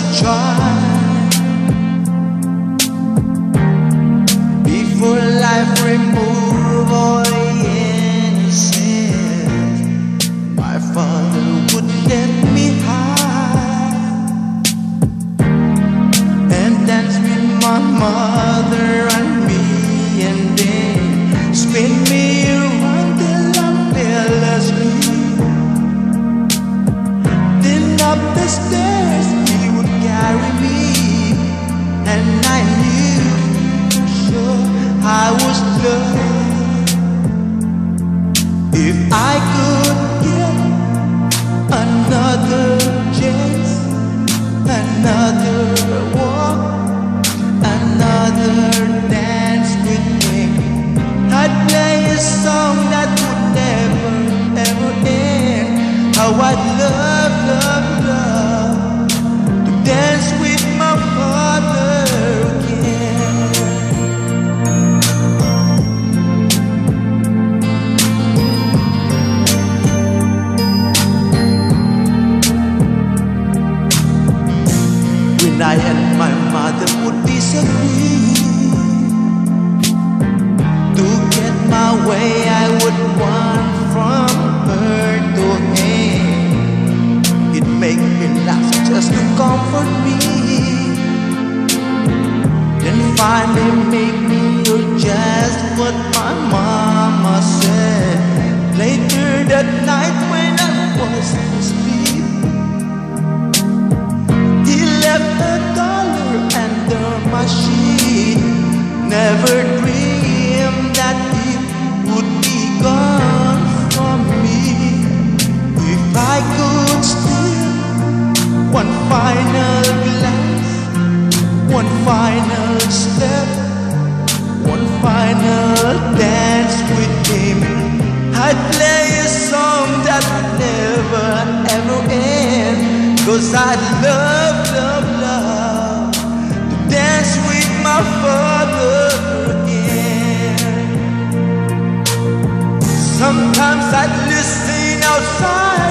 try. Before life remove all the innocence, my father would let me hide and dance with my mother and me, and then spin me around till I fell asleep. Then up the stairs he would carry me, and I knew sure I was loved. If I could get another chance, another walk, another dance with him, I'd play a song that would never, ever end. How I'd love, love, love to dance with my father again. When I and my mother would disagree, to get my way I would want from her to him. It make me laugh just to comfort me, then finally make me do just what my mama said. Later that night when I was asleep, he left $1 under my sheet. Never dreamed that it would be gone from me. If I could steal one final glance, one final step, one final dance with him, I'd play a song that would never ever end. 'Cause I'd love, love, love to dance with my father again. Sometimes I'd listen outside